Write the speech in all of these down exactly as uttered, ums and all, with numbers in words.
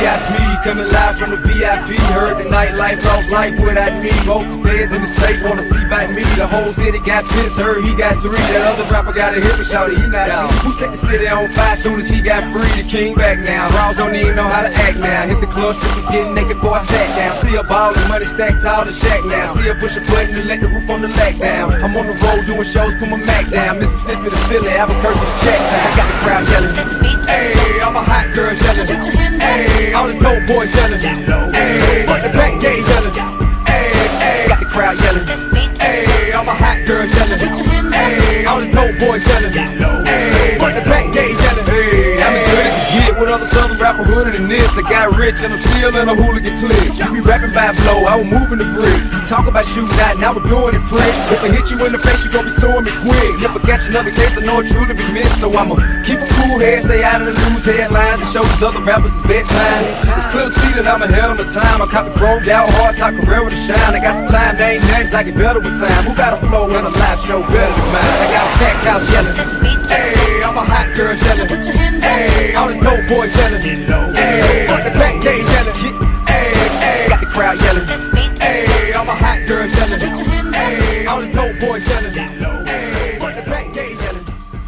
I P, coming live from the V I P. Heard the nightlife, lost life without me. Both the feds in the state wanna see by me. The whole city got pissed, heard he got three. That other rapper got a hit, but shouted he not out. Who set the city on fire soon as he got free? The king back now. Rounds don't even know how to act now. Hit the club, strippers getting naked before I sat down. Still ballin', money stacked tall to shack now. Still push a button to let the roof on the lag down. I'm on the road doing shows, put my Mac down. Mississippi to Philly, Albuquerque to check time. I got the crowd yelling. Hey, all my hot girls yelling. Hey, all the dope boys yelling. Hey, but the back gate yelling. Hey, hey, got the crowd yelling. Hey, all my hot girls yelling. Hey, all the dope boys yelling. Hey, but the back gate yelling. Hey, I'm as good as you get with other southern rapper hooded than this. I got rich and I'm still in a hooligan clique. You be rapping by flow, I was moving the brick. You talk about shooting out, now we're doing it flick. If I hit you in the face, you gon' be suing me quick. If I catch another case, I know it truly be missed. So I'ma keep a cool head, stay out of the news headlines, and show these other rappers it's bedtime. It's clear to see that I'm ahead of my time. I caught the chromed out hard top career with a shine. I got some time, they ain't nothing, I get better with time. Who got a flow and a live show better than mine? I got a packed house yelling. Hey, all my hot girls yelling. Hey, all the dope boys yelling. Hey, the back gate yelling. Hey, hey, got the crowd yelling. Hey, all my hot girls yelling. Hey, all the dope boys yelling. Hey, the back gate yelling.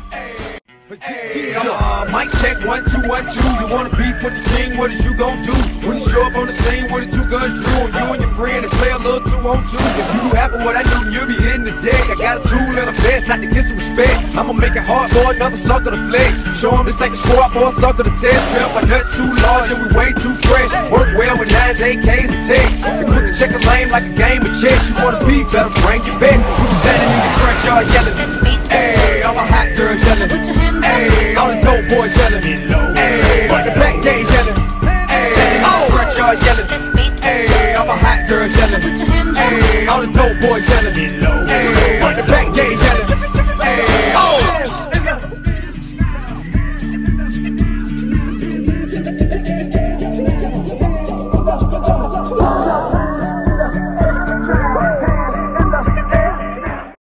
Hey, uh, mic check, one, two, one, two. You wanna beef with the king, what is you gon' do? When you show up on the scene with the two guns drew, and you and your friend and play a little two on two. If you do half of what I do, then you'll be hitting the deck. I got a tool and a vest, I to get some respect. I'ma make it hard for another sucker to flex. Show him this ain't the squad for a sucker to test. Pimp, my nuts too large and we way too fresh. Work well with nines, eight Ks and texts. You quick to check a lane like a game of chess. You wanna beef, better bring your best. We just standing in the front yard yelling. Hey, all my hot girls yelling. Hey, all the dope boys yelling. Hey, but the back gate yelling. Hey, all the front yard yelling. Hey, all my hot girls yelling. Hey, all the dope boys